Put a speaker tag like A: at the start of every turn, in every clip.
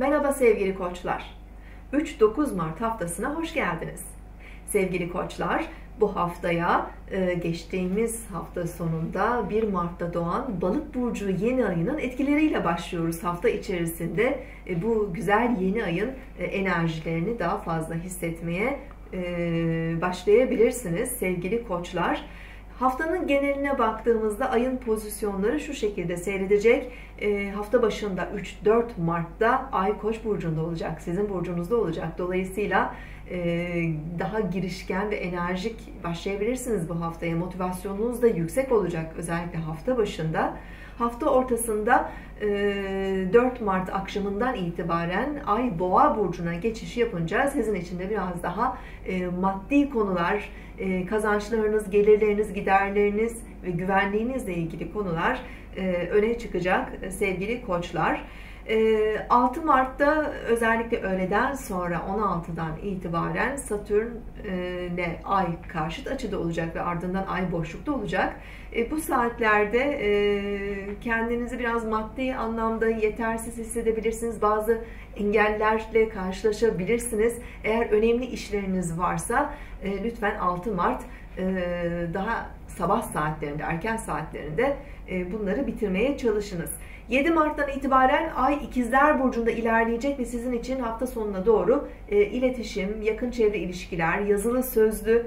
A: Merhaba sevgili koçlar. 3-9 Mart haftasına hoş geldiniz. Sevgili koçlar, bu haftaya geçtiğimiz hafta sonunda 1 Mart'ta doğan Balık burcu yeni ayının etkileriyle başlıyoruz. Hafta içerisinde bu güzel yeni ayın enerjilerini daha fazla hissetmeye başlayabilirsiniz sevgili koçlar. Haftanın geneline baktığımızda ayın pozisyonları şu şekilde seyredecek. Hafta başında 3-4 Mart'ta Ay Koç burcunda olacak. Sizin burcunuzda olacak. Dolayısıyla daha girişken ve enerjik başlayabilirsiniz bu haftaya. Motivasyonunuz da yüksek olacak özellikle hafta başında. Hafta ortasında 4 Mart akşamından itibaren Ay Boğa burcuna geçiş yapınca sizin için de biraz daha maddi konular, kazançlarınız, gelirleriniz, giderleriniz ve güvenliğinizle ilgili konular öne çıkacak sevgili koçlar. 6 Mart'ta özellikle öğleden sonra 16'dan itibaren Satürn'le Ay karşıt açıda olacak ve ardından Ay boşlukta olacak. Bu saatlerde kendinizi biraz maddi anlamda yetersiz hissedebilirsiniz. Bazı engellerle karşılaşabilirsiniz. Eğer önemli işleriniz varsa lütfen 6 Mart daha sabah saatlerinde, erken saatlerinde bunları bitirmeye çalışınız. 7 Mart'tan itibaren Ay İkizler Burcu'nda ilerleyecek ve sizin için hafta sonuna doğru iletişim, yakın çevre ilişkiler, yazılı sözlü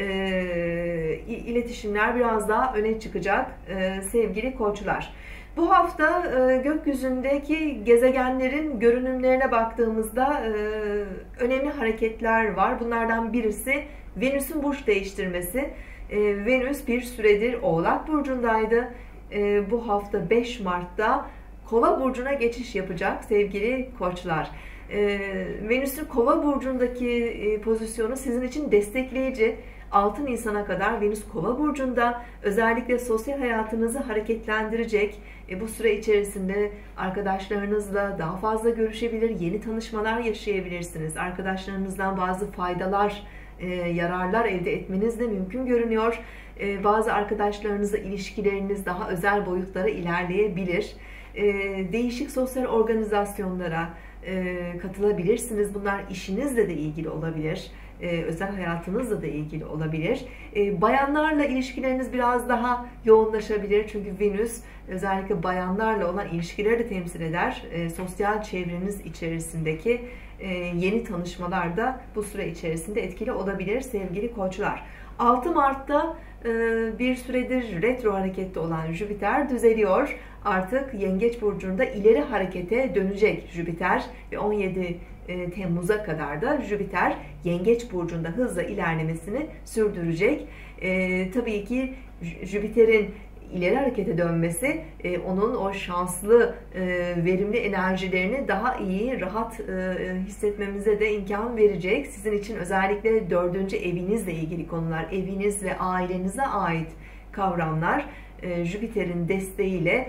A: iletişimler biraz daha öne çıkacak sevgili koçlar. Bu hafta gökyüzündeki gezegenlerin görünümlerine baktığımızda önemli hareketler var. Bunlardan birisi Venüs'ün burç değiştirmesi. Venüs bir süredir Oğlak Burcu'ndaydı. Bu hafta 5 Mart'ta Kova burcuna geçiş yapacak sevgili koçlar. Venüs'ün Kova burcundaki pozisyonu sizin için destekleyici. 6 Nisan'a kadar Venüs Kova burcunda, özellikle sosyal hayatınızı hareketlendirecek. Bu süre içerisinde arkadaşlarınızla daha fazla görüşebilir, yeni tanışmalar yaşayabilirsiniz. Arkadaşlarınızdan bazı faydalar, yararlar elde etmeniz de mümkün görünüyor. Bazı arkadaşlarınızla ilişkileriniz daha özel boyutlara ilerleyebilir. Değişik sosyal organizasyonlara katılabilirsiniz. Bunlar işinizle de ilgili olabilir. Özel hayatınızla da ilgili olabilir. Bayanlarla ilişkileriniz biraz daha yoğunlaşabilir. Çünkü Venüs özellikle bayanlarla olan ilişkileri de temsil eder. Sosyal çevreniz içerisindeki yeni tanışmalar da bu süre içerisinde etkili olabilir sevgili koçlar. 6 Mart'ta bir süredir retro harekette olan Jüpiter düzeliyor. Artık Yengeç burcunda ileri harekete dönecek Jüpiter ve 17 Temmuz'a kadar da Jüpiter Yengeç burcunda hızla ilerlemesini sürdürecek. Tabii ki Jüpiter'in ileri harekete dönmesi onun o şanslı, verimli enerjilerini daha iyi, rahat hissetmemize de imkan verecek. Sizin için özellikle 4. evinizle ilgili konular, eviniz ve ailenize ait kavramlar Jüpiter'in desteğiyle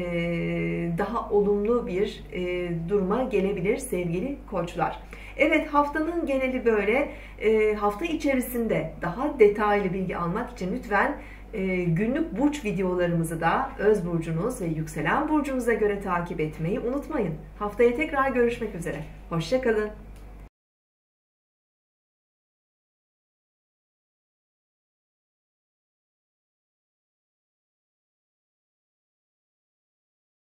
A: daha olumlu bir duruma gelebilir sevgili koçlar. Evet, haftanın geneli böyle. Hafta içerisinde daha detaylı bilgi almak için lütfen günlük burç videolarımızı da öz burcunuz ve yükselen burcunuza göre takip etmeyi unutmayın. Haftaya tekrar görüşmek üzere. Hoşça kalın.